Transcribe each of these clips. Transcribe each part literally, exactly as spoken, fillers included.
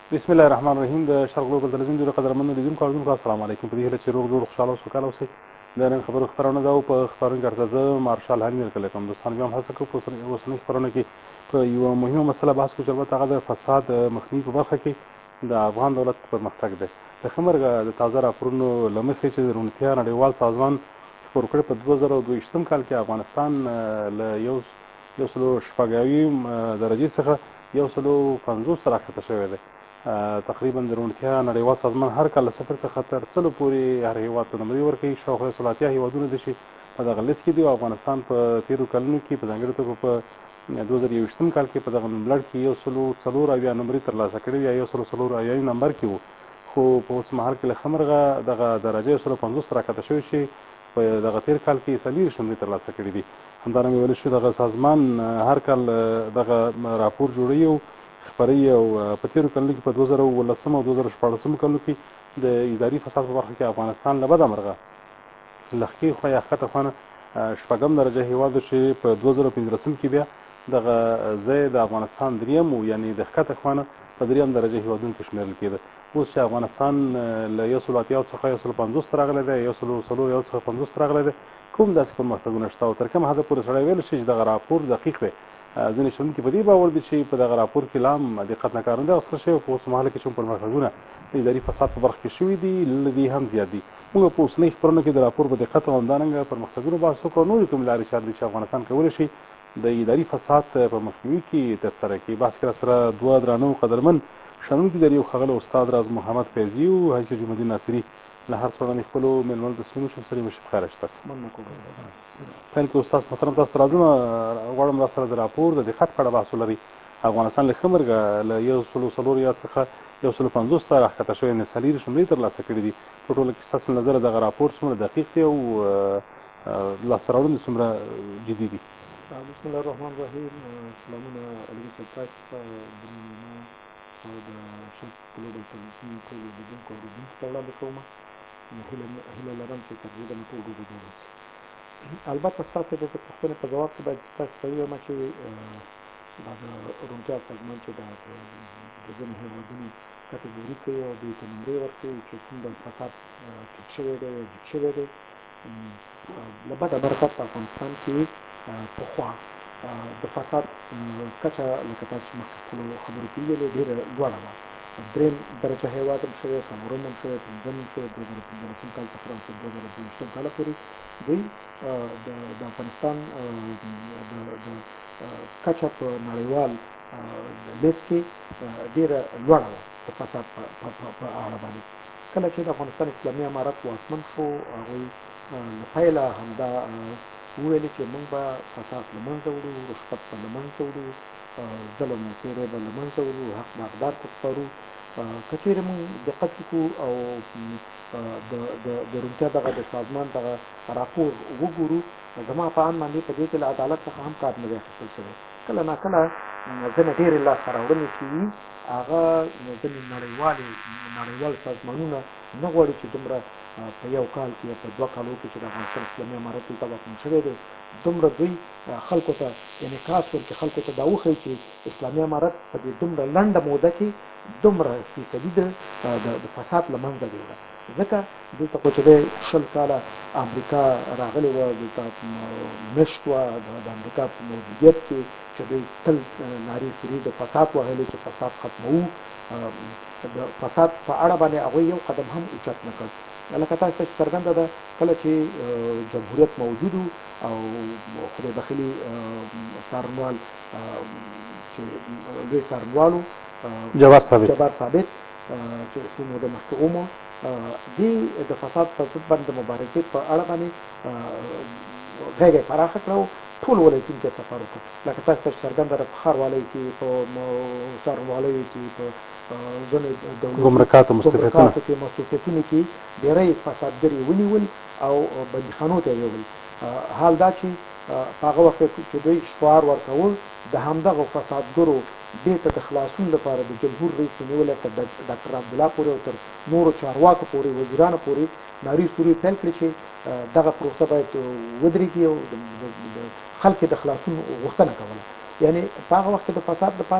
بسم الله الرحمن الرحیم. د شرق ګلوبل تلویزیون ډیرو قدرمنو لیدونکو او اوریدونکو السلام علیکم. په دې هیله چې روغ جوړ خوشحاله او سوکاله اوسئ. د نن خبرو خپرونه ده او په خپرونه کې درته زه مارشال حلیم درکلی کوم. دوستان بیا هم هڅه کوو په اوسنۍ خپرونه کې په یوه مهمه مسله بحث کوو چې البته هغه د فساد مخنیوي په برخه کې د افغان دولت پرمختګ دی. د ښه مرګه د تازه راپورونو له مخې چې د روڼتیا نړیوال سازمان خپور کړی په دوه زره دوه ویشتم کال کې افغانستان له یو یو سلو شپږ اویایم درجې څخه یو سلو پنځوس ته راښکته شوی دی. تقریبا د روڼتیا نړیوال سازمان هر کال له صفر څخه تر څلو پورې هر هېواد ته نمرې ورکوي. شاوخوا یو سل اتیا هېوادونه دي چې په دغه لیست کې دي او افغانستان په تېرو کلونو کې په ځانګړې توګه په دوه زره یوویشتم کال کې په دغه نوملړ کې یو سلو څلور اویا نمرې ترلاسه کړې یا یو سلو څلور اویایم نمبر کې وو، خو په اوس مهال کې له ښه مرغه دغه درجه یو سلو پنځوس ته راښکته شوې چې په دغه تېر کال کې څلېرویشت نمرې ترلاسه کړې دي. همدارنګه ویلی شو دغه سازمان هر کال دغه راپور جوړوي او خپروي او په تېرو کلونو کې په دوه زره اوولسم او دوه زره شپاړسمو کلونو کې د اداري فساد په برخه کې افغانستان له بده مرغه له ښې خوا یا ښکته خوا نه شپږم درجه هېواد و چې په دوه زره پنځلسم کې بیا دغه ځای د افغانستان دریم و، یعنې د ښکته خوا نه په دریم درجه هېوادونو کې شمېرل کېده. اوس چې افغانستان له یو سلو اتیاو څخه یو سلو پنځوس ته راغلی دی، یو سلو څلور یو څخه پنځوس ته راغلی دی، کوم داسې پرمختګونه شته او تر کوم حده پورې سړی ویلی شي چې دغه راپور دقیق دی. ځینې شنونکي په دې باور دي چې په دغه راپور کې لا هم دقت نه کارنده اخیستل شوی، په اوس مهال کې چې کوم پرمختګونه د اداري فساد په برخه کې شوي دي له دې هم زیات دي. موږ په اوسنۍ خپرونه کې د راپور په دقت او همدارنګه پرمختګونو بحث وکړو او نورې کومې لارې چارې دي چې افغانستان کولی شي د اداري فساد په مخنیوي کې ترسره کړي. بحث کې راسره دوه درانه او قدرمن شنونکي لري، یو ښاغلی استاد راز محمد فیضي او حاجي سید جمالدین ناصري. له هر څه وړاندې خپلو مېلمنو ته سلامونه وشم. سلیم وشي، بخیر شته. پیل کې استاد محترم تاسو ته رازونه غواړم راسره د راپور د دقت په اړه بحث ولرئ. افغانستان له ښه مرګه له یو سلو څلور یاد څخه یو سلو پنځوس ته راښکته شوی، یعنې څلېرویشت نمرې ترلاسه کړي دي. په ټوله کې ستاسو له نظره دغه راپور څومره دقیق دی او لاسته راوړنې څومره جدي دي؟ بسم الله الرحمن الرحیم. سلامونه علي صاحب تاسو ته د مېلمنو او د شرق ګلوبل تلویزیون ټولو لیدونکو او اورېدونکو ته وړاندې کوم. هیله لرم چې تقریبا ټول ډوډۍ جوړ شي. البته ستاسو د پوښتنې په ځواب کې باید تاسو ته ووایم چې دا د روڼتیا سازمان چې دا د ځینو هېوادونو کټګوري کوي او دوی ته نمرې ورکوي چې څومره فساد ټیټ شوی دی یا جګ شوی دی. له بده مرغه په افغانستان کې پخوا د فساد کچه لکه تاسو چې مخکې خپلو خبرو کې ویلې ډېره لوړه وه. درېیم درجه هېواد هم شوی، څلورم هم شوی، پنځم هم شوی، دوه زره پنځلسم کال څخه تر دوه زره دوه ویشتم کاله پورې دوی د افغانستان د کچه په نړیوال لیست کې ډېره لوړه وه د فساد په اړه باندې. کله چې د افغانستان اسلامي امارت واکمن شو، هغوی له پیله همدا وویلې چې موږ به فساد له منځه وړو، رشوت به له منځه وړو، ظلم او تېری به له منځه وړو، حق به حقدار ته سپارو. که چېرې موږ دقت وکړو او د روڼتیا دغه د سازمان دغه راپور وګورو، زما په اند باندې په دې کې له عدالت څخه هم کار نه دی اخیستل شوی. کله ناکله ځینې ډېرې لاسته راوړنې چې وي هغه ځینې نړیوالې نړیوال سازمانونه نه غواړي چې دومره په یو کال کې یا په دوه کالو کې چې د افغانستان اسلامي امارت دلته واکمن شوی دی دومره دوی خلکو ته انعکاس ورکړي، خلکو ته دا وښایي چې اسلامي امارت په دې دومره لنډه موده کې دومره فیصدي د فساد له منځه ویوړه. ځکه دلته خو چې دی شل کاله امریکا راغلې وه، دلته مشت وه د امریکا په موجودیت کې چې دوی تل نارې سوري د فساد وهلې چې فساد ختموو. د فساد په اړه باندې هغوی یو قدم هم اوچت نه کړ. لکه تاسو ته چې څرګنده ده کله چې جمهوریت موجود او خدای بخیلي څارنوال چې لوی څارنوال و جبار ثابت جبار ثابت چې څو موده مخکې ومو، دې د فساد پر ضد باندې د مبارزې په اړه باندې غېږ یې پراخه کړه او ټول ولایتونو ته سفر وکړ. لکه تاسو ته چې څرګنده ده په ښاروالۍ کې، په څارنوالیو کې، په ځینې ګمرکاتو مستوفیتونو کې ډېری فسادګر یې ونیول او بندیخانو ته یې یوړل. حال دا چې په هغه وخت چې دوی شعار ورکول د همدغه فسادګرو بیرته د خلاصون لپاره د جمهور رئیس نیولې تر ډاکټر عبدالله پورې او تر نورو چارواکو پورې، وزیرانو پورې نارې سوري پیل کړې چې دغه پروسه باید ودرېږي او د خلکو د خلاصون غوښتنه کوله. یعنی په هغه وخت کې د فساد لپاره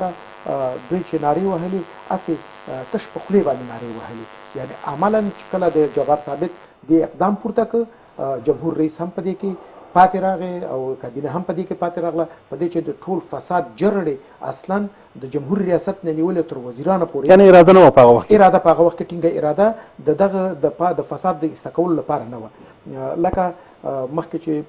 دوی چې نارې وهلې هسې تش په خولې باندې نارې وهلې، یعنې عملا چې کله د جوهر ثابت دې اقدام پورته کړ، جمهور رئیس هم په دې کې پاتې راغی او کابینه هم په دې کې پاتې راغله، په دې چې د ټول فساد جرړې اصلا د جمهور ریاست نه نیولې تر وزیرانو پورې، یعنې اراده نه وه په هغه وخت اراده په هغه وخت کې ټینګه اراده د دغه د د فساد د ایسته کولو لپاره نه وه. لکه مخکې چې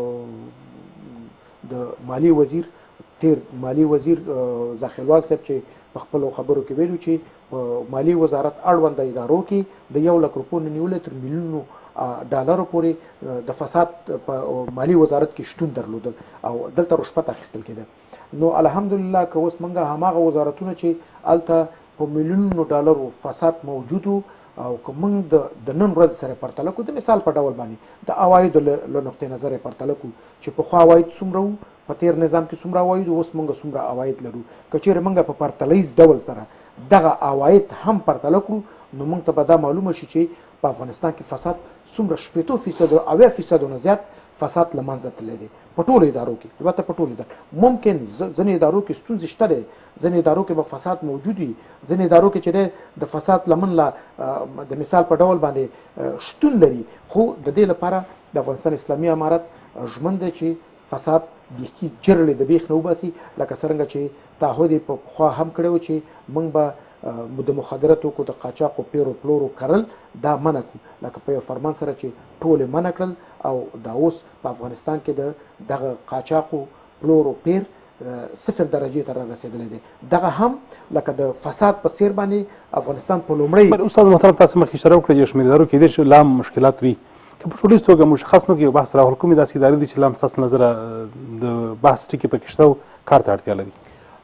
د مالی وزیر تیر مالی وزیر ذاخیلوال صاحب چې په خپلو خبرو کې ویلو چې په مالی وزارت اړونده ادارو کې د یو لک روپو نه نیولې تر میلیونو ډالرو پورې د فساد په مالی وزارت کې شتون درلودل او دلته رشوت اخیستل کېده. نو الحمدلله که اوس موږ هماغه وزارتونه چې هلته په میلیونونو ډالرو فساد موجود و او که موږ د نن ورځ سره پرتله کړو، د مثال په ډول باندې د عوایدو له نقطې نظر یې پرتله کړو چې پخوا عواید څومره وو، په تېر نظام کې څومره عواید اوس موږ څومره عواید لرو، که چېرې موږ په پرتلیز ډول سره دغه عواید هم پرتله کړو نو موږ ته به دا معلومه شي چې په افغانستان کې فساد څومره شپېتو فیصدو اویا فیصدو نه زیات فساد له منځه تللی دی په ټولو ادارو کې. البته په ټولو ادارو ممکن ځینې ادارو کې ستونزې شته دی، ځینې ادارو کې به فساد موجود وي، ځینې ادارو کې چې دی د فساد لمن لا د مثال په ډول باندې شتون لري، خو د دې لپاره د افغانستان اسلامي امارت ژمن دی چې فساد بیخي جرړې د بیخ نه وباسي، لکه څرنګه چې تعهد یې په پخوا هم کړی و چې موږ به د مخدره توکو د قاچاقو پیرو پلورو کرل دا منع کړو، لکه په یو فرمان سره چې ټول یې منع کړل او دا اوس په افغانستان کې د دغه قاچاقو پلورو پیر صفر درجې ته رارسېدلی دی. دغه هم لکه د فساد په څېر باندې افغانستان په لومړی استاد محترم تاسو مخکې اشاره وکړه یو شمېر ادارو کېدای شي لا مشکلات وي، که په ټولیز توګه مشخص نه کړي یو بحث راوړل کومې داسې ادارې دي چې لا هم ستاسو نظره د بحث ټکي پکې شته او کار ته اړتیا لري؟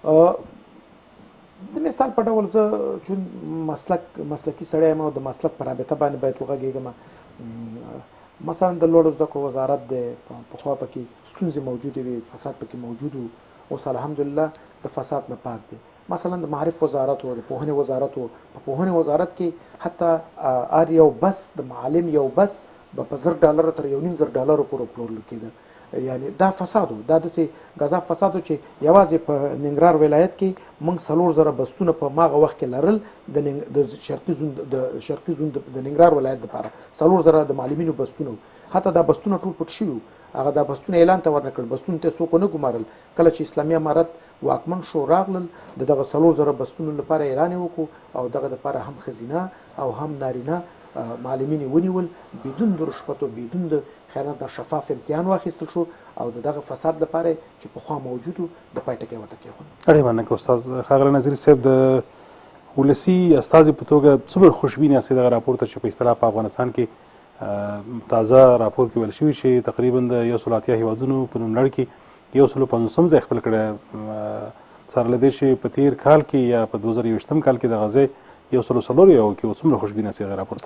د مثال په ډول زه چون مسلک مسلکي سړی یم او د مسلک په رابطه باندې باید وغږېږم. مثلا د لوړو زده کړو وزارت دی، پخوا پکې ستونزې موجودې وي، فساد پکې موجود و، اوس الحمدلله د فساد نه پاک دی. مثلا د معرف وزارت و، د پوهنې وزارت و، په پوهنې وزارت کې حتی هر یو بس د معلم یو بس به په زر ډالرو تر یو نیم زر ډالرو پورې پلورل کېده، یعنی دا فساد و، دا داسې غذا فساد و چې یوازې په ننګرهار ولایت کې موږ څلور زره بستونه په ماغه وخت کې لرل د شرقي زون د شرقي زون د ننګرهار ولایت لپاره څلور زره د معلمینو بستونه، حتی دا بستونه ټول پټ شوي، هغه دا بستونه اعلان ته ورنه کړل، بستونو ته څوک ونه ګمارل. کله چې اسلامي امارت واکمن شو راغلل د دغه څلور زره بستونو لپاره اعلان یې وکړو او دغه دپاره هم ښځینه او هم نارینه معلمین یې ونیول بدون د رشوتو بدون د خیانت د شفاف امتحان واخیستل شو او د دغه فساد لپاره چې پخوا موجود و د پای ټکی ورته کېښود. اړې مننه که استاد ښاغلی نظري صاحب د ولسي استازي په توګه څومره خوشبین یاستئ دغه راپور ته چې په اصطلاح په افغانستان کې تازه راپور کې ویل شوي چې تقریبا د یو سلو اتیا هېوادونو په نوملړ کې یو سلو پنځوسم ځای خپل کړی، سره له دې چې په تېر کال کې یا په دوه زره یوویشتم کال کې دغه ځای یو سلو څلور یو کې څومره خوشبین یاستئ دغه راپور ته؟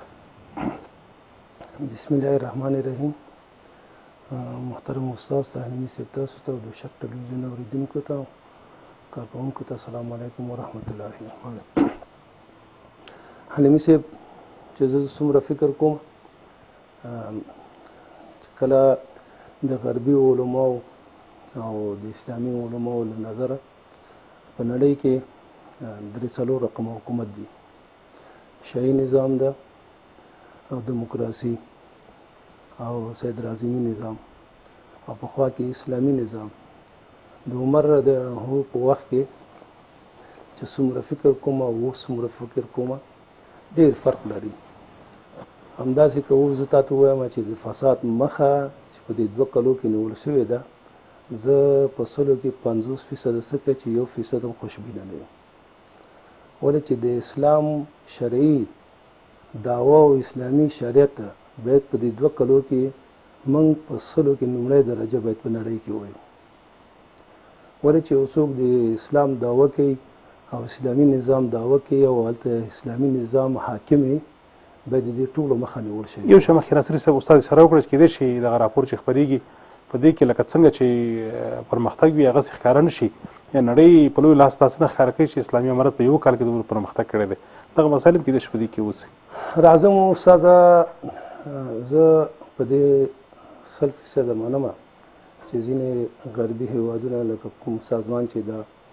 بسم الله الرحمن الرحیم. محترم استاد صاحب صاحب تاسو ته د شک ټلویزیون اوریدونکو ته کارکوونکو ته السلام علیکم ورحمت الله وبرکاته. حلیمي صاحب چې زه څومره فکر کوم چې کله د غربي علماو او د اسلامي علماو له نظره په نړۍ کې درې څلور رقم حکومت دي، شاهي نظام ده او دیموکراسي او سید رازمي نظام او پخوا کې اسلامي نظام. د عمر د هغو په وخت کې چې څومره فکر کوم او اوس څومره فکر کوم ډېر فرق لري. همداسې که اوس زه تاته ووایم چې د فساد مخه چې په دې دوه کلو کې نیول شوې ده، زه په سلو کې پنځوس فیصده څه چې یو فیصد هم خوشبینه نه یم، ولې چې د اسلام شرعي دعوا او اسلامي شریعت باید په دې دوه کلو کې موږ په سلو کې لومړی درجه باید په نړۍ کې وایو، ولې چې یو څوک د اسلام دعوه کوي او اسلامي نظام دعوه کوي او هلته اسلامي نظام حاکم وي باید د دې ټولو مخه نیول شي. یو شی مخکې ناصري صاحب استاد اشاره وکړه چې کېدای شي دغه راپور چې خپرېږي په دې کې لکه څنګه چې پرمختګ وي هغسې ښکاره نه شي، یا نړۍ په لوی لاس داسې نه ښکاره کوي چې اسلامي امارت په یو کال کې دومره پرمختګ کړی دی. دغه مسایل هم کېدای شي په دې کې اوسي. راځم استاده، زه په دې سل فیصده منمه چې ځینې غربي هېوادونه لکه کوم سازمان چې د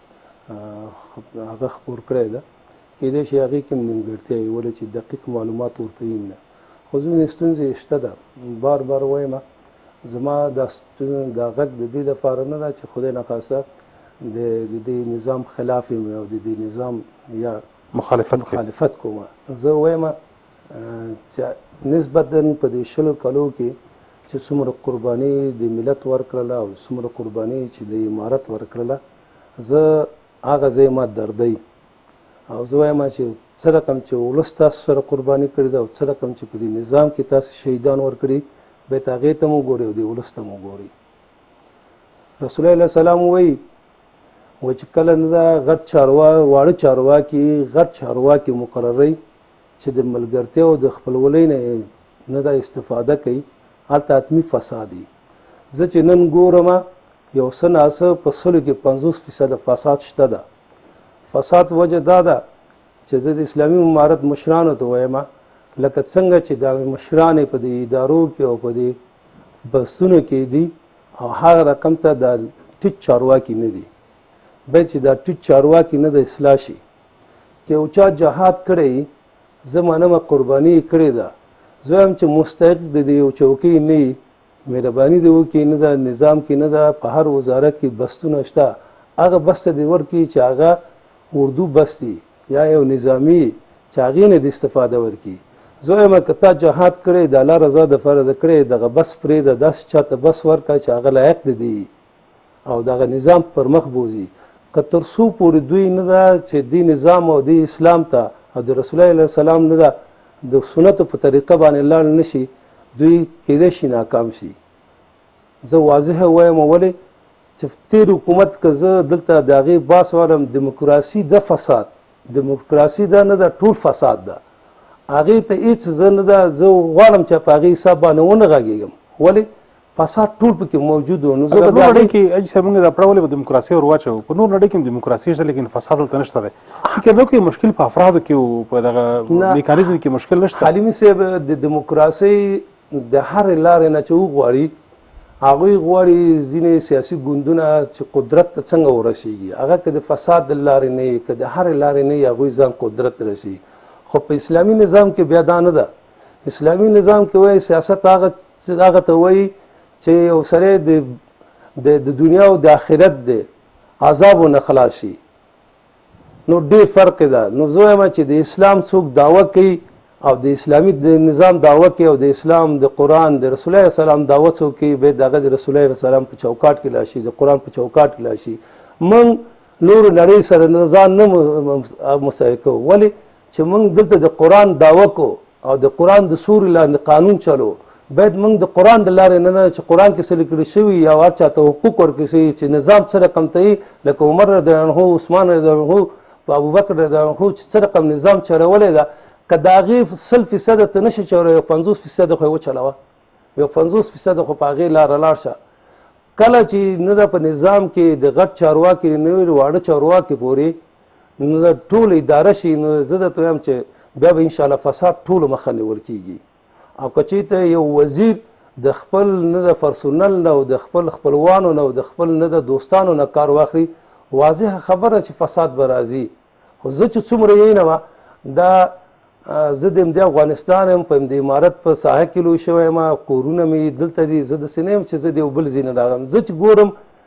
هغه خپور کړی ده. کېدای شي هغې کې هم نیمګړتیاوې ولې چې دقیق معلومات ورته وي نه، خو ځینې ستونزې شته ده. بار بار وایم زما دا دا غږ د دې دپاره نه ده چې خدای نخواسته د دې نظام خلاف یم او د دې نظام یا مخالفت مخالفت کومه. زه وایم چې نسبتا په دې شلو کلو کې چې څومره قرباني د ملت ورکړله او څومره قرباني چې د امارت ورکړله، زه هغه ځای ما دردی او زه وایم چې څه رقم چې ولس تاسو سره قرباني کړې ده او څه رقم چې په دې نظام کې تاسو شهیدان ورکړي، باید هغې ته م وګورئ او دې ولس ته م وګورئ. رسول الله علیه السلام وایي و چې کله نه دا غټ چاروا واړه چارواکي غټ چارواکي مقرروي چې د ملګرتیا او د خپلولۍ نه نه دا استفاده کوي، هلته حتمي فساد وي. زه چې نن ګورم یو څه ناڅه په سلو کې پنځوس فیصده فساد شته ده. فساد وجه دا ده چې زه د اسلامي امارت مشرانو ته وایم لکه څنګه چې دا مشران په دې ادارو کې او په دې بستونو کې دي او هغه رقم ته دا ټیټ چارواکي نه دي، باید چې دا ټیټ چارواکي نه د اصلاح شي. که یو چا جهاد کړی زه منمه قرباني یې کړې ده، زه وایم چې مستحق د دې یو چوکۍ نه وي، مهرباني دې وکړي، نه ده نظام کې نه ده په هر وزارت کې بستونه شته، هغه بس ته دې ورکړي چې هغه اردو بس دي یا یو نظامي چې هغې نه دې استفاده ورکړي. زه وایم که تا جهاد کړی د الله رضا دپاره د کړی دغه بس پرېږده، داسې چاته بس ورکړه چې هغه لایق د دې او دغه نظام پر مخ بوځي. که تر څو پورې دوی نه ده چې دې نظام او دې اسلام ته او د رسول الله علیه السلام نه ده د سنتو په طریقه باندې لاړ نه شي، دوی کېدای شي ناکام شي. زه واضحه وایم ولې چې تېر حکومت که زه دلته د هغې باس وایم دیموکراسي د فساد، دیموکراسي دا نه ده ټول فساد ده، هغې ته هېڅ زه نه ده زه غواړم چې په هغې حساب باندې ونه غږېږم. ولې فساد ټول پکې موجود و. نو زه په نور نړۍ کې حاجي صاحب موږ دا پړه ولې به دیموکراسي ور واچوو؟ په نور نړۍ کې هم دیموکراسي شته لیکن فساد هلته نشته دی. فکر نه کوئ مشکل په افرادو کې او په دغه میکانیزم کې مشکل نشته؟ حلیمي صاحب د دیموکراسۍ د هرې لارې نه چې وغواړي، هغوی غواړي ځینې سیاسي ګوندونه چې قدرت ته څنګه ورسیږي، هغه که د فساد د لارې نه وي که د هرې لارې نه وي، هغوی ځان قدرت ته رسي. خو په اسلامي نظام کې بیا دا نه ده. اسلامي نظام کې وایي سیاست هغه هغه ته وایي چې یو سړی د دنیا او د آخرت د عذابو نه خلاص شي. نو ډېر فرق ده. نو زه وایم چې د اسلام څوک دعوه کوي او د اسلامي د نظام دعوه کوي او د اسلام د قرآن د رسول الله علیه السلام دعوه څوک کوي، باید هغه د رسول الله علیه السلام په چوکاټ کې لاړ شي، د قرآن په چوکاټ کې لاړ شي. موږ نورو نړۍ سره ځان نه مساوي کوو. ولې چې موږ دلته د قرآن دعوه کوو او د قرآن د سوري لاندې قانون چلو، باید موږ د قرآن د لارې نه نه چې قرآن کې څه لیکل شوي یا هر چاته حقوق ورکړل شوي چې نظام څه رقم ته وي، لکه عمر رضی الله عنه، عثمان رضی الله عنه، په ابوبکر رضی الله عنه چې څه رقم نظام چلولی ده، که د هغې سل فیصده ته نشي چلولی، یو پنځوس فیصده خو یې وچلوه، یو پنځوس فیصده خو په هغې لاره لاړ شه. کله چې نه ده په نظام کې د غټ چارواکي نه وي واړه چارواکي پورې نو د ټول اداره شي، نو زه درته وایم چې بیا به انشاءالله فساد ټولو مخه نیول کېږي. او که چېرته یو وزیر د خپل نه د پرسونل نه او د خپل خپلوانو نه او د خپل نه د دوستانو نه کار واخلي، واضحه خبره چې فساد به راځي. خو زه چې څومره وینم دا زه د همدې افغانستان یم، په همدې امارت په ساحه کې لوی شوی یم، کورونه مې دلته دي، زه داسې نه یم چې زه د یو بل ځای نه راغلم. زه چې ګورم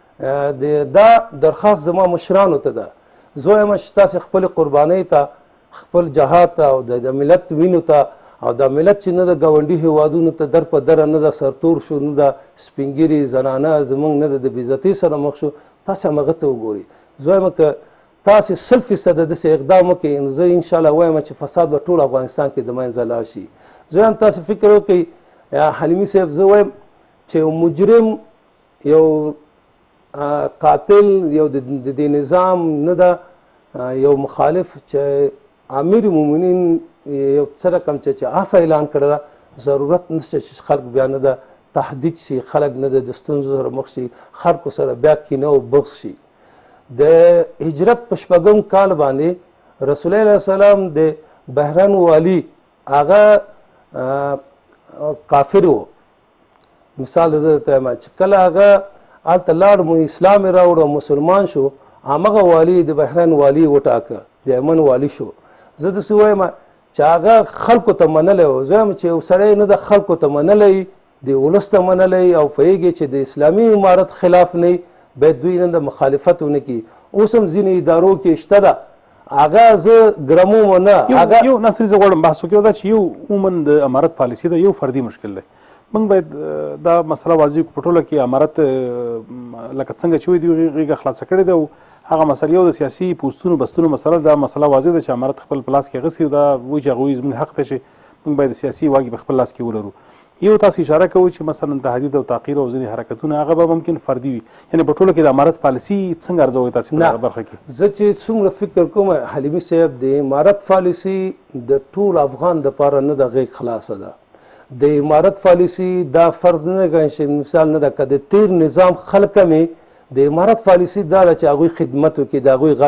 دا درخواست زما مشرانو ته ده، زه وایم چې تاسې خپلې قربانۍ ته، خپل جهاد ته او د ملت وینو ته او دا ملت چې نه د ګاونډي هیوادونو ته در په دره نه ده سرتور شو، نه ده سپینګیري زنانه زموږ نه ده د بېعزتۍ سره مخ شو، تاسې همغه ته وګورئ. زه وایم که تاسې سل فیصده داسې اقدام وکړئ، نو زه انشاءالله وایم چې فساد به ټول افغانستان کې د منځه لاړ شي. زه وایم تاسې فکر وکړئ حلیمي صاحب، زه وایم چې یو مجرم، یو قاتل، یو د دې نظام نه ده، یو مخالف چې امیر المؤمنین یو څه رقم چې عفو اعلان کړی ده، ضرورت نشته چې خلک بیا نه ده تهدید شي، خلک نه ده د ستونزو سره مخ شي، خلکو سره بیا کینه او بغض شي. د هجرت په شپږم کال باندې رسول الله علیه السلام د بحرین والی هغه کافر و. مثال زه درته وایم چې کله هغه هلته لاړ، اسلام یې راوړ او مسلمان شو، همغه والي د بحرین والي وټاکه د یمن والي شو. زه داسې وایم چې هغه خلکو ته منلی و. زه وایم چې یو سړی نه د خلکو ته منلی د ولس ته منلی او پوهېږي چې د اسلامي امارت خلاف نه باید دوی نن د مخالفت ونه کړي. اوس هم ځینې ادارو کې شته ده هغه زه ګرموم نه. هغه یو ناصري زه غواړم بحث وکړو دا چې یو عموما د امارت پالیسي ده یو فردي مشکل دی. موږ باید دا مسله واضح کړو په ټوله کې امارت لکه څنګه چې وایي دوی غېږه خلاصه کړې ده او هغه مسله یو د سیاسي پوستونو بستونو مسله دا مسله واضح ده چې امارت خپل په لاس کې اخیستې او دا وایي چې هغوی زموږ حق دی چې موږ باید د سیاسي واګې په خپل لاس کې ولرو. یو تاسو اشاره کوئ چې مثلا تهدید او تعقیر او ځینې حرکتونه هغه به ممکن فردي وي، یعنې په ټوله کې د امارت پالیسي څنګه ارزوئ تاسې په دغه برخه کې؟ زه چې څومره فکر کوم حلیمي صاحب د امارت پالیسي د ټول افغان دپاره نه د غېږ خلاصه ده. د امارت پالیسي دا فرض نه ده چې مثال نه ده که د تیر نظام خلک مې د امارت پالیسي دا ده چې هغوی خدمت وکړي د هغوی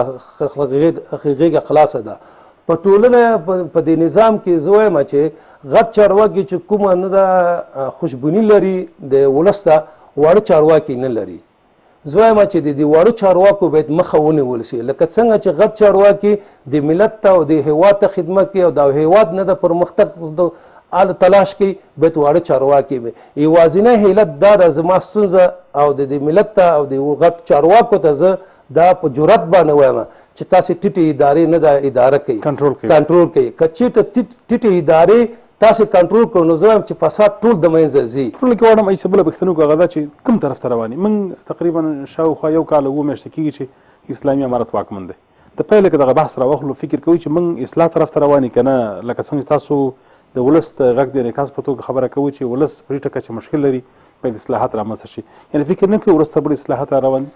غېږه خلاصه ده. په ټولنه په دې نظام کې زه وایم چې غټ چارواکي چې کومه نه ده خوشبوني لري د ولس ته واړه چارواکي نه لري. زه وایم چې د دې واړو چارواکو باید مخه ونیول شي لکه څنګه چې غټ چارواکي د ملت ته او د هیواد ته خدمت کوي او د هیواد نه د پرمختګ آل تلاش کوي باید واړه چارواکي وي. یوازینی حیلت دا ده زما ستونزه او د دې ملت ته او د غټ چارواکو ته زه دا په جرأت باندې وایم چې تاسې ټیټې ادارې نه دا اداره کوي کنټرول کوي. که چېرته ټیټې ادارې تاسې کنټرول کړو نو زه وایم چې فساد ټول د منځه ځي. ټوله کې غواړم ایسه بله پوښتنه وکړو هغه دا چې کوم طرف ته روان یو؟ موږ تقریبا شاوخوا یو کال اووه میاشتې کېږي چې اسلامي امارت واکمن دی. د پیله کې دغه بحث راواخلو فکر کوئ چې موږ اصلاح طرف ته روان یو که نه لکه څنګه تاسو د ولس د غږ د انعکاس په توګه خبره کوئ چې ولس په دې ټکه چې مشکل لري باید اصلاحات رامنځته شي، یعنې فکر نه کوئ وروسته بل اصلاحات را روان دي؟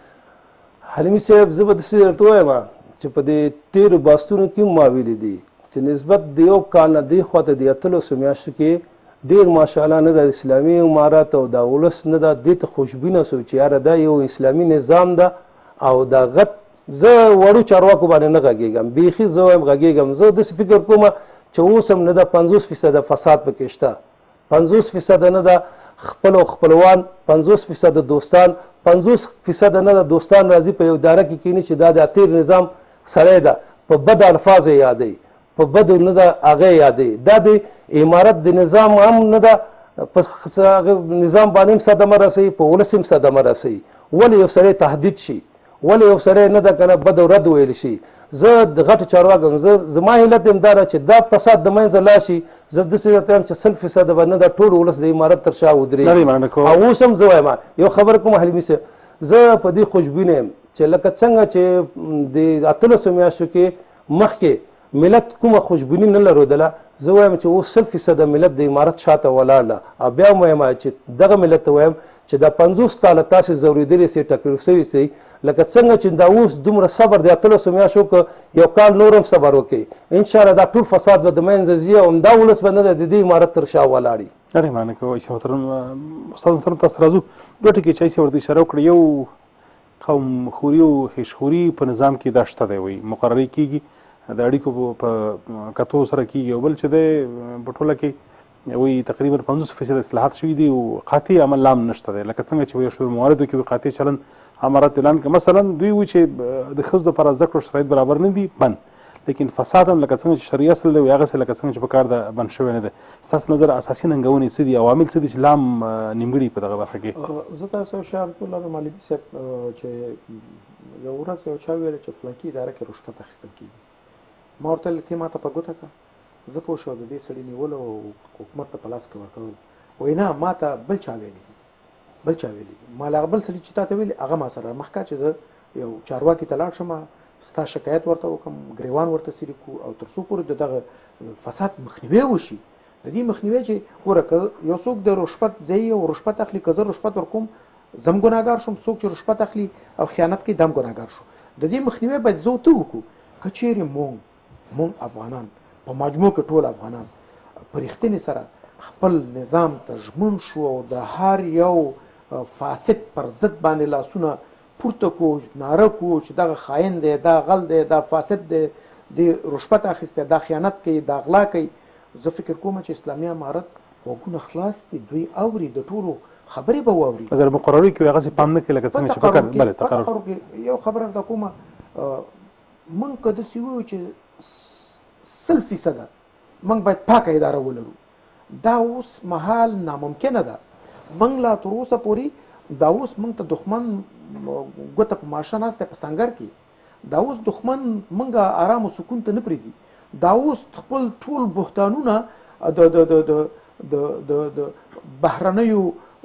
حلیمي صاحب زه به داسې درته وایم چې په دې تېرو بحثونو کې هم ما ویلي دي چې نسبت د یو کال نه دې خوا ته د اتلسو میاشتو کې ډېر ماشاءالله نه د اسلامي امارت او د ولس نه ده دې ته خوشبینه سو چې یاره دا یو اسلامي نظام ده او دا غټ زه وړو چارواکو باندې نه غږېږم بیخي زه وایم غږېږم. زه داسې فکر کوم چې اوس هم نه ده پنځوس فیصده فساد پکې شته، پنځوس فیصده نه ده خپل او خپلوان، پنځوس فیصده دوستان، پنځوس فیصده نه ده دوستان راځي په یو اداره کې کینی چې دا د تیر نظام سړی ده په بد الفاظ یادوي په بدو نه ده هغه یادوي. دا د امارت د نظام هم نه ده په نظام باندې هم صدمه رسوي په ولس هم صدمه رسوي. ولې یو سړی تهدید شي؟ ولې یو سړی نه ده که نه بد او رد ویل شي؟ زه د غټو چارواکو زه زما هیلت هم دا ده چې دا فساد د منځه لاړ شي. زه داسې درته وایم چې سل فیصده به نه ده ټول ولس د امارت تر شا ودرېږي. او اوس هم زه وایم یو خبره کوم حلیمي صاحب، زه په دې خوشبینه یم چې لکه څنګه چې د اتلسو میاشتو کې مخکې ملت کومه خوشبیني نه لرودله، زه وایم چې اوس سل فیصده ملت د امارت شاته ولاړله. او بیا هم وایم چې دغه ملت ته وایم چې دا پنځوس کاله تاسې ځورېدلې سئ ټکر سوي سئ لکه څنګه چې دا اوس دومره صبر د اتلسو میاشتو که یو کال نور هم صبر وکړي انشاءالله دا ټول فساد به د منځه ځي او همدا ولس به نه ده د دې امارت تر شا ولاړي. ارې مننه کوم عیسی محترم استاد محترم تاسو راځو دوه ټکي چې عیسی ورته اشاره وکړه. یو قوم خوري او هیشخوري په نظام کې دا شته دی وایي مقررې کېږي د اړیکو په کتو سره کېږي او بل چې دی په ټوله کې وایي تقریبا پنځوس فیصد اصلاحات شوي دي او قاطع عمل لا هم نشته دی لکه څنګه چې یو شمېر مواردو کې قاطع چلن امارت اعلان کړي. مثلا دوی وایي چې د ښځو دپاره زده کړو شرایط برابر نه دي بند، لیکن فساد هم لکه څنګه چې شرعي اصل دی هغسې لکه څنګه چې په کار ده بند شوی نه دی. ستاسو نظر اساسي ننګونې څه دي عوامل څه دي چې لا هم نیمګړي په دغه برخه کې؟ زه تاسو شام الله مولوي صاحب چې یو ورځ یو چا ویل چې فلانکي اداره کې رشوت اخیستل کېږي. ما ورته ویل ته ماته په ګوته کړه زه پوه شوم د دې سړي نیولو او حکومت ته په لاس کې ورکول. وایي نه ما ته بل چا ویلي بل چا ویلي ما له بل سړي چې تا ته ویلي هغه ما سره مخ کړه چې زه یو چارواکي ته لاړ شم ستا شکایت ورته وکړم ګریوان ورته څیرې کړو او تر څو پورې د دغه فساد مخنیوی وشي. د دې مخنیوی چې ګوره که یو څوک د رشوت ځایي او رشوت اخلي که زه رشوت ورکوم زم ګناهګار شم، څوک چې رشوت اخلي او خیانت کوي دم ګناهګار شو. د دې مخنیوی باید زه ته وکړو. که چیرې مونږ مونږ افغانان په مجموع کې ټول افغانان په رښتینې سره خپل نظام ته ژمن شو او د هر یو فاسد پر ضد باندې لاسونه پورته کو ناره کو چې دغه خاین دی دا غل دی دا فاسد دی د رشوت اخیستی دا خیانت کوي دا غلا کوي، زه فکر کوم چې اسلامي امارت غوږونه خلاص دي دوی اوري د ټولو خبرې به واوري. اگر مقرري کې هغه پام نه کوي لکه څنګه چې فکر بله تقرر کې یو خبره درته کومه، موږ که داسې ووایو چې سل فیصده موږ باید پاکه اداره ولرو، دا اوس مهال ناممکنه ده. موږ لا تر اوسه پورې دا اوس موږ ته دښمن ګوته په ماشه ناسته په سنګر کې، دا اوس دښمن موږ آرام او سکون ته نه پرېږدي. دا اوس خپل ټول بهتانونه د د د د د بهرنیو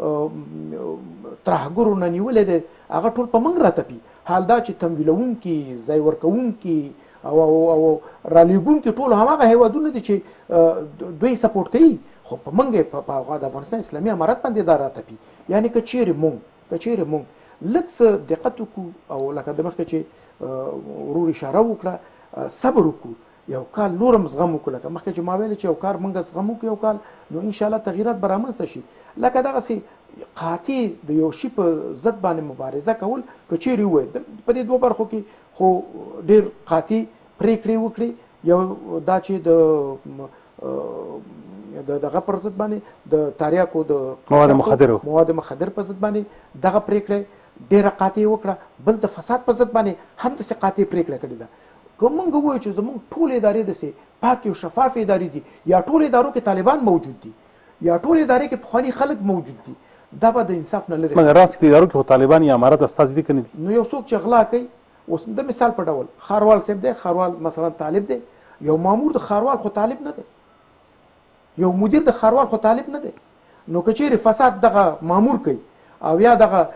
ترهګرو نه نیولې دی، هغه ټول په موږ راتپي. حال دا چې تمویلونکي، ځای ورکوونکي او او رالیږونکي ټول هماغه هیوادونه دي چې دوی سپورټ کوي، خو په موږ په د افغانستان اسلامي امارت باندې دا راتپي. یعنې که چیرې موږ که چیرې موږ لږ څه دقت وکړو او لکه د مخکې چې ورور اشاره وکړه صبر وکړو، یو کال نور هم زغم وکړو، لکه مخکې چې ما ویل چې یو کار موږ زغم وکړو یو کال، نو انشاءالله تغییرات به رامنځته شي. لکه دغسې قاطع د یو شي په ضد باندې مبارزه کول که چیرې ووایي په دې دوه برخو کې خو ډېر قاطع پرېکړې وکړي. یو دا چې د دغه پر ضد باندې د تریاکو د مواد مخدرو مواد مخدر په ضد باندې دغه پرېکړه ډېره قاطع وکړه. بل د فساد په ضد باندې هم داسې قاطع پرېکړه کړې ده. که موږ ووایو چې زموږ ټولې ادارې داسې پاکې او شفافې ادارې دي، یا ټولو ادارو کې طالبان موجود دي، یا ټولې ادارې کې پخواني خلک موجود دي، دا به د انصاف نه لري. مګر راست کې ادارو کې طالبان یا امارت استازي دي که نه دي؟ نو یو څوک چې غلا کوي، اوس د مثال په ډول خاروال صاحب دی، خاروال مثلا طالب دی، یو مامور د خاروال خو طالب نه دی، یو مدیر د خاروال خو طالب نه دی. نو که چیرې فساد دغه مامور کوي او یا دغه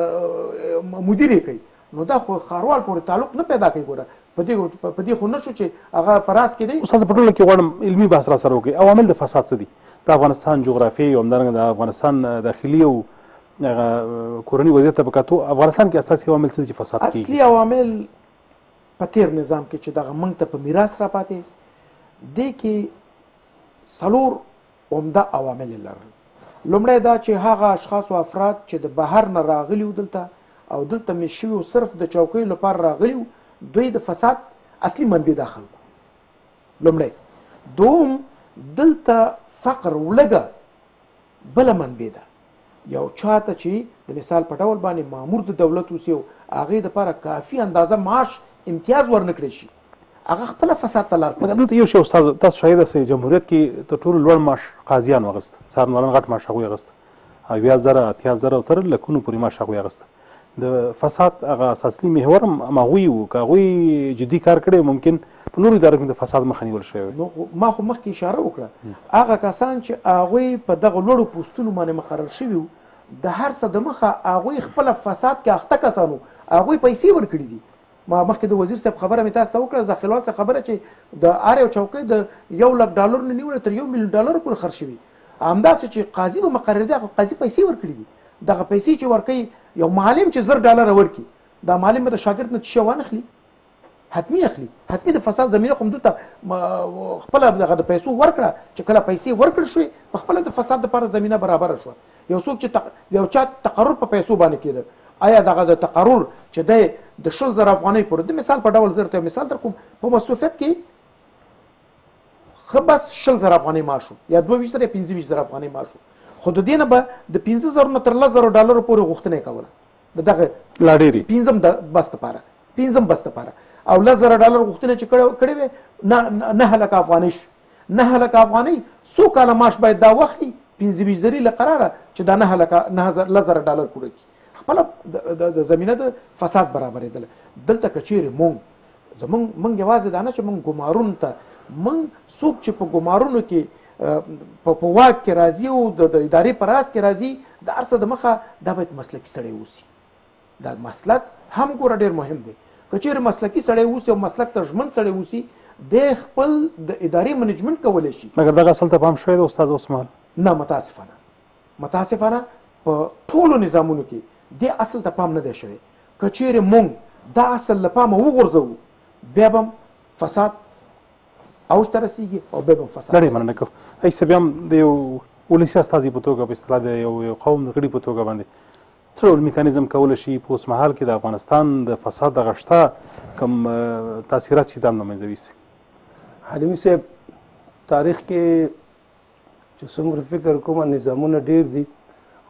مدیر یې کوي، نو دا خو خاروال پورې تعلق نه پیدا کوي. ګوره په دې په دې خو نه شو چې هغه په راس کې دی. استاد په ټوله کې غواړم علمي بحث را سره وکړي. عوامل د فساد څه دي؟ د افغانستان جغرافیې او همدارنګه د افغانستان داخلي او کورني وضعیت ته په کتو افغانستان کې اساسي عوامل څه دي چې فساد کیږي؟ اصلي عوامل په تیر نظام کې چې دغه موږ ته په میراث را پاتې دې کې څلور عمده عوامل لرل. لومړی دا چې هغه اشخاص او افراد چې د بهر نه راغلي وو دلته او دلته مېشت شوي وو صرف د چوکیو لپاره راغلي وو، دوی د فساد اصلي منبع دا خلک لومړی. دوم دلته فقر ولګه بله منبع ده. یو چاته چې د مثال په ډول باندې مامور د دولت اوسي او هغې دپاره کافي اندازه معاش امتیاز ورنه کړی شي، هغه خپله فساد ته لار کوي. دلته یو شی استاد تاسو شاهد یاستئ، جمهوریت کې تر ټولو لوړ معاش قاضیان واغسته، څارنوالان غټ معاش هغوی اغسته، اویا زره اتیا زره او تر لکونو پورې معاش هغوی اغسته. د فساد هغه اساسي محور هم هغوی وو. که هغوی جدي کار کړی ممکن په نورو ادارو کې د فساد مخه نیول شوی وي. نو ما خو مخکې اشاره وکړه، هغه کسان چې هغوی په دغه لوړو پوستونو باندې مقرر شوي وو، د هر څه د مخه هغوی خپله فساد کې اخته کسان وو، هغوی پیسې ورکړي دي. ما مخکې د وزیر صاحب خبره مې تاسو ته وکړه، ذخیروال څخه خبره چې د هر یو چوکۍ د یو لک ډالر نه نیولې تر یو میلیون ډالرو پورې خرڅ شوي. همداسې چې قاضي به مقرر دی، هغه قاضي پیسې ورکړي دي. دغه پیسې چې ورکوي، یو معلم چې زر ډالره ورکړي، دا معلم به د شاګرد نه څه شی وانخلي، حتمي اخلي. حتمي د فساد زمینه خو دلته خپله دغه د پیسو ورکړه چې کله پیسې ورکړل شوې، په خپله د فساد دپاره زمینه برابره شوه. یو څوک چې یو چا تقرر په پیسو باندې کېده، آیا دغه د تقرر چې دی د شل زره افغانۍ پورې، د مثال په ډول زه درته یو مثال در کوم، په مصروفیت کې ښه بس شل زره افغانۍ معاش و، یا دوه ویشت زره یا پنځه ویشت زره افغانۍ معاش و، خو د دې نه به د پنځه زرو نه تر لس زرو ډالرو پورې غوښتنه یې کوله د دغه لا ډېرې پنځم د بس دپاره پنځم بس دپاره. او لس زره ډالر غوښتنه چې کړې وې، نهه لکه افغانۍ شو. نهه لکه افغانۍ څو کاله معاش باید دا واخلي، پنځه ویشت زرې له قراره چې دا نهه لکه لس زره ډالر پوره کړي. خپله د زمینه د فساد برابرېدله. دلته که چیرې مونږ زمونږ مونږ یوازې دا نه چې مونږ ګمارونو ته مونږ څوک چې په ګمارونو کې په واک کې راځي او د ادارې په راس کې راځي، د هر څه د مخه دا باید مسلکي سړی اوسي. دا مسلک هم ګوره ډېر مهم دی. که چیرې مسلکي سړی اوسي او مسلک ته ژمن سړی اوسي، د خپل د ادارې منیجمنټ کولی شي. مګر دغه اصل ته پام شوی دی استاد اوس مهال؟ نه، متاسفانه متاسفانه په ټولو نظامونو کې دې اصل ته پام نه دی شوی. که چیرې مونږ دا اصل له پامه وغورځوو، بیا به فساد اوج ته رسېږي او بیا به فساد. لړۍ مننه کوم. ایسه بیا هم د یو ولسي استازي په توګه، په اصطلاح د یو یو قوم د غړي په توګه باندې څه ډول میکانیزم کولی شي په اوس مهال کې د افغانستان د فساد دغه شته کوم تاثیرات چې دا هم له منځه یوسي؟ حلیمي صاحب، تاریخ کې چې څومره فکر کوم نظامونه ډېر دي،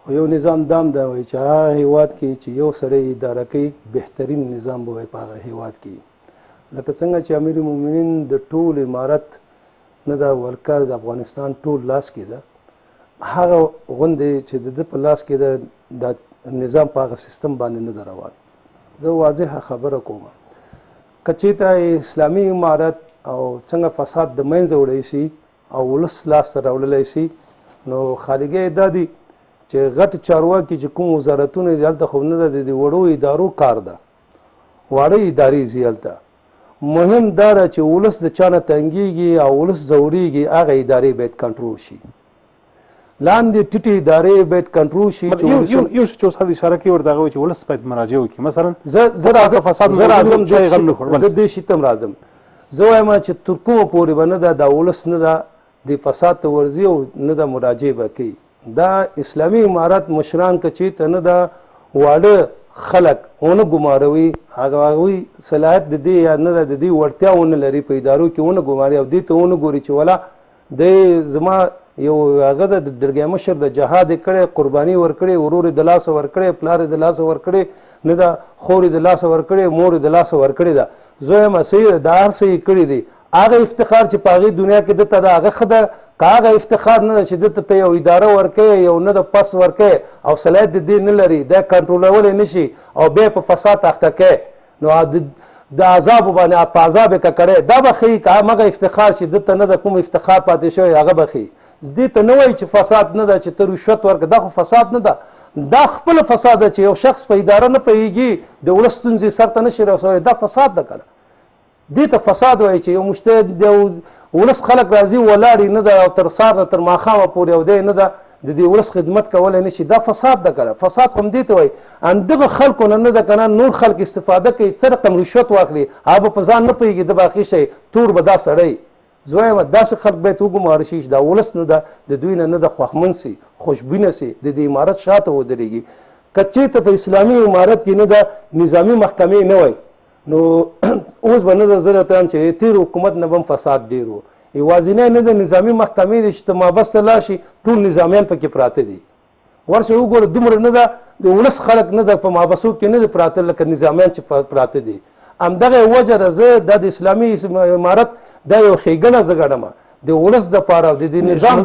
او یو نظام دام دا وایي چې هغه هیواد کې چې یو سړی اداره کوي بهترین نظام به وي په هغه هیواد کې لکه څنګه چې امیر المؤمنین د ټول امارت نه دا ولکه د افغانستان ټول لاس کې ده هغه غوندې چې د ده په لاس کې ده دا نظام په هغه سیستم باندې نه ده روان زه واضحه خبره کوم که چېرته اسلامي امارت او څنګه فساد د منځه وړی شي او ولس لاس ته راوړلی شي نو خالګۍ دا دي چې غټ چارواکي چې کوم وزارتونه دي هلته خو نه ده د دې وړو ادارو کار ده واړه ادارې ځي هلته مهم دا ده چې ولس د چا نه تنګېږي او ولس ځورېږي هغه ادارې باید کنټرول شي لاندې ټیټې ادارې باید کنټرول شي یو شی چې اوس خلک اشاره کوي ورته هغه وایي چې ولس باید مراجعه وکړي مثلا زه راځم زه دې شي ته هم راځم زه وایم چې تر کومه پورې به نه ده دا ولس نه ده د فساد ته ورځي او نه ده مراجعه به کوي دا اسلامي امارت مشران که چېرته نه ده واړه خلک ونه ګماروي هغه هغوی صلاحیت د دې یا نه ده د دې وړتیا ونه لري په ادارو کې ونه ګماري او دې ته ونه ګوري چې ولا دی زما یو هغه د درګۍ مشر د جهاد یې کړی قرباني ورکړې ورور یې د لاسه ورکړی پلار یې د لاسه ورکړی نه ده خور یې د لاسه ورکړی مور یې د لاسه ورکړې ده زه وایم صحیح ده دا هر څه یې کړي دي هغه افتخار چې په هغې دنیا کې دته ده هغه ښه ده که هغه افتخار نه ده چې دته ته یو اداره ورکوې یو نه د پس ورکوې او صلاحیت د دې نه لري دا کنټرولولی نه شي او بیا په فساد اخته کوې نو د عذابو باندې په عذاب یې که کړی دا به ښیي که همغه افتخار چې دته نه ده کوم افتخار پاتې شوی هغه به ښیي دې ته نه وایي چې فساد نه ده چې ته رشوت ورکړه دا خو فساد نه ده دا خپله فساد ده چې یو شخص په اداره نه پوهېږي د ولس ستونزې سر ته نشي رسولی دا فساد ده که نه دې ته فساد وایي چې یو مجتهد یو ولس خلک راځي ولاړ نه ده او تر سهار نه تر ماښامه پورې او دی نه ده د دې ولس خدمت کولی نه شي دا فساد ده که نه فساد خو همدې ته وایي همدغه خلکو نه نه ده که نه نور خلک استفاده کوي څه رقم رشوت واخلي هغه به په ځان نه پوهېږي د به اخی شي تور به دا سړی زه وایم داسې خلک باید وګماره شي چې دا ولس نه ده د دوی نه نه ده خوښمن سي خوشبینه سي د دې امارت شاته ودرېږي که چېرته په اسلامي امارت کې نه ده نظامي محکمې نه وای نو اوس به نه ده زه درته وایم چې تېر حکومت نه به هم فساد ډېر و یوازینی نه ده نظامي محکمې دي چې ته مابس ته لاړ شي ټول نظامیان پکې پراته دي ورشه وګوره دومره نه ده د ولس خلک نه ده په مابسو کې نه ده پراته لکه نظامیان چې پراته دي همدغه وجه ده زه دا د اسلامي امارت دا یو ښېګڼه زه ګڼم د ولس دپاره او د دې نظام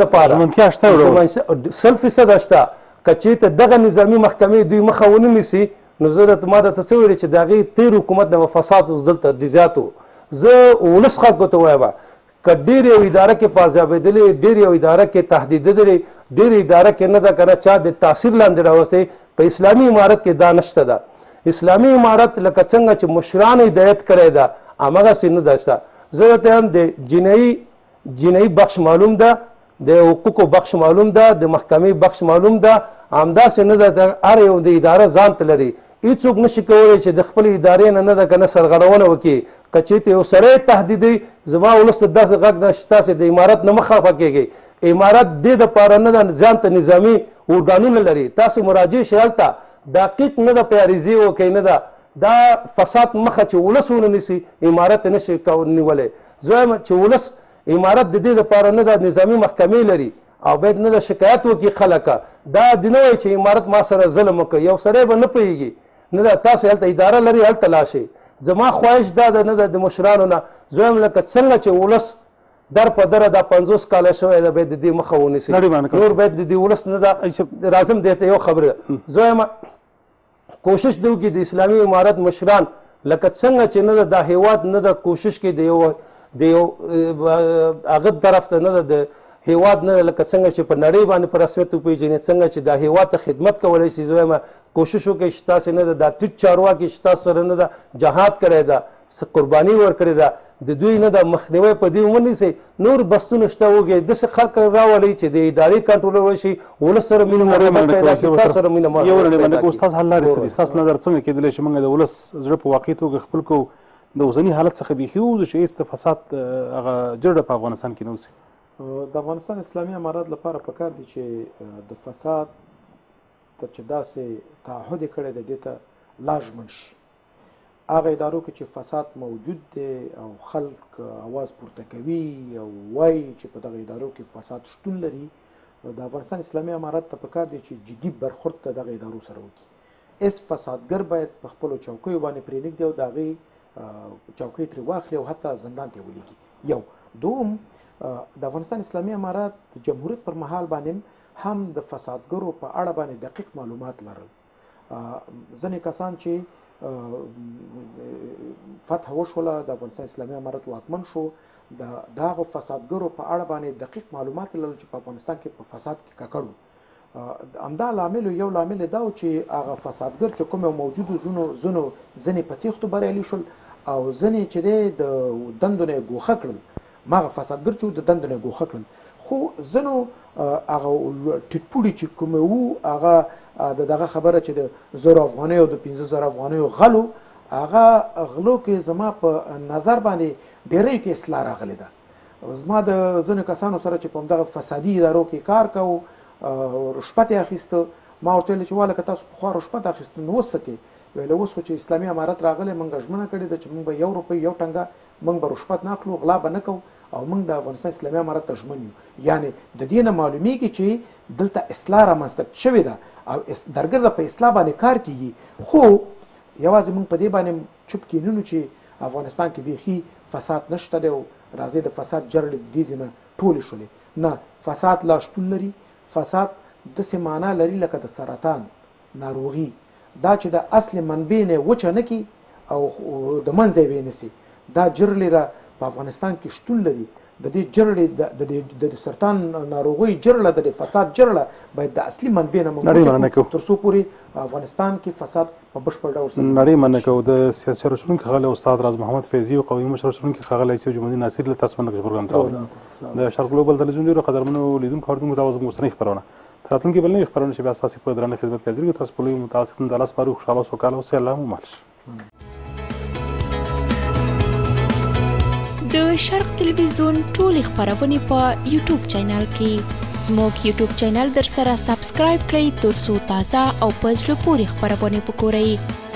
دپاره سل فیصده شته که چېرته دغه نظامي محکمې دوی مخه ونه نیسي نو زه درته ما درته څه ویلې چې د هغې تېر حکومت نه به فساد اوس دلته ډېر زیات و زه ولس خلکو ته وایم که ډېر یو اداره کې پازیابېدلې ډېر یو اداره کې تهدیدېدلې ډېر اداره کې نه ده که نه چا د تاثیر لاندې راوستی په اسلامي امارت کې دا نشته ده اسلامي امارت لکه څنګه چې مشرانو هدایت کړی ده همغسې نه ده شته زه درته وایم د جنایي جنایي بخش معلوم ده د حقوقو بخش معلوم ده د محکمې بخش معلوم ده همداسې نه ده هر یو د اداره ځان ته لري هېڅوک نشي کولی چې د خپلې ادارې نه نه ده که نه سرغړونه وکړي که چېرته یو سړی تهدیدوي زما ولس ته داسې غږ ده چې تاسې د امارت نه مه خفه کېږئ امارت دې دپاره نه ده ځان ته نظامي ارګانونه لري تاسې مراجع شئ هلته دقیق نه ده په عریضې وکئ نه ده دا فساد مخه چې ولس ونه نیسي امارت یې نشي نیولی زه وایم چې ولس امارت د دې دپاره نه ده نظامي محکمې لري او باید نه ده شکایت وکړي خلکه دا دې نه وایي چې امارت ما سره ظلم وکړي یو سړی به نه پوهېږي نه ده تاسې هلته اداره لري هلته لاړ شئ زما خواهش دا ده نه ده د مشرانو نه زه وایم لکه څنګه چې ولس در په دره دا پنځوس کاله شوی ده باید د دې مخه ونیسي نور باید د دې ولس نه ده راځم دې ته یو خبره زه وایم کوشش دې وکړي د اسلامي امارت مشران لکه څنګه چې نه ده دا هیواد نه ده کوشش کوي د یو د یو هغه طرف ته نه ده د هیواد نه لکه څنګه چې په نړۍ باندې په رسمیت وپېژني څنګه چې دا هیواد ته خدمت کولی شي زه وایم کوشش وکړئ چې تاسې نه ده دا ټیټ چارواکي چې تاسو سره نه ده جهاد کړی ده قرباني ورکړې ده د دوی نه ده مخنیوی په دې ونیسئ نور بستونه شته وګورئ داسې خلک راولئ چې د ادارې کنټرول وشي ولس سره مینه محبت پیدا کړي تاسو سره مینه محبت پیدا کړي استاد حل لارې څه دي ستاسو نظر څنګه کېدلی شي موږ د ولس زړه په واقعي توګه خپل کړو د اوسني حالت څخه بیخي ووځو چې هېڅ د فساد هغه جرړه په افغانستان کې نه اوسي د افغانستان اسلامي امارت لپاره پکار دي چې د فساد ته چې داسې تعهد یې کړی دی دې ته لاژمن شي هغه ادارو کې چې فساد موجود دی او خلک اواز پورته کوي او وایي چې په دغه ادارو کې فساد شتون لري د افغانستان اسلامي امارت ته پکار دی چې جدي برخورد ته دغه ادارو سره وکړي. اس فسادګر باید په خپلو چوکیو باندې پرېنږدي او د هغې چوکۍ ترې واخلي او حتی زندان ته یې ولیږي. یو دوم د افغانستان اسلامي امارت د جمهوریت پر مهال باندې هم د فسادګرو په اړه باندې دقیق معلومات لرل. ځینې کسان چې فتح وشوله د افغانستان اسلامي امارت واکمن شو د دغه فسادګرو په اړه باندې دقیق معلومات لرل چې په افغانستان کې په فساد کې ککړ وو. همدا لامل یو لامل دا و چې هغه فسادګر چې کوم موجودو زونو زونو ځینې په تیښتو بریالي شول او ځینې چې دی د دندو نه یې ګوښه کړل ماغه فسادګر چې د دندو نه یې ګوښه کړل. خو ځینو هغه ټیټپوړي چې کوم وو هغه د دغه خبره چې د زر افغانیو د پنځه زره افغانیو غلو هغه غلو کې زما په نظر باندې ډېری کې اصلاح راغلی ده. زما د ځینو کسانو سره چې په همدغه فسادي ادارو کې کار کوو رشوت یې اخیسته ما ورته ویل چې واله که تاسو پخوا رشوت اخیسته نو اوس څه کوې؟ ویل اوس خو چې اسلامي امارت راغلی موږ ژمنه کړې ده چې موږ به یو روپۍ یو ټنګه موږ به رشوت نه اخلو غلا به نه کوو او موږ د افغانستان اسلامي امارت ته ژمن یو. یعنې د دې نه معلومیږي چې دلته اصلاح رامنځته شوې ده او درګرده په اصلاح باندې کار کیږي. خو یوازې موږ په دې باندې چوپ کینونو چې افغانستان کې بیخي فساد نشته دی او راځي د فساد جرړې د دې ځینه ټولې شولې. نه، فساد لا شتون لري. فساد داسې معنا لري لکه د سرطان ناروغي، دا چې د اصل منبع نه وچه نه کي او د منځه یې ونیسي. دا جرړې را په افغانستان کې شتون لري. د دې جرړې د سرطان ناروغۍ جرړه د فساد جرړه باید د اصلي منبع نه موجود تر څو پورې افغانستان کې فساد په بشپړ ډول سره نړۍ مننه کوو. د سیاسي رسونکي ښاغلی استاد راز محمد فیضي او قومي مشر رسونکي ښاغلی یوسف جمودین ناصر له تاسو مننه پروګرام ته د شرق ګلوبل تلویزیون ډېرو قدرمنو لیدونکو اورېدونکو دا زموږ اوسنۍ خپرونه تر راتلونکي بل نوې خپرونه چې بیا ستاسې په درانه خدمت کې حاضر کړو. تاسو په لوی متوسط اندازه سپارو. خوشحاله اوسئ، سوکاله اوسئ. الله مو مل شه. د شرق تلویزیون ټولې خپرونې په یوټیوب چینل کې زموږ یوټیوب چینل در سره سبسکرایب کړئ ترڅو تازه او په زړه پورې خپرونې وګورئ.